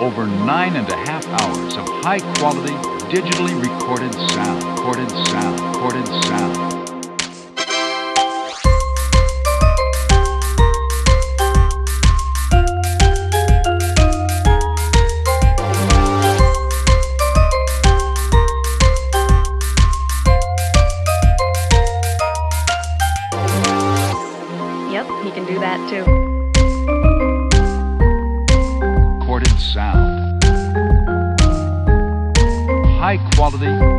over 9.5 hours of high-quality, digitally recorded sound. Yep, he can do that too. Recorded sound. High quality,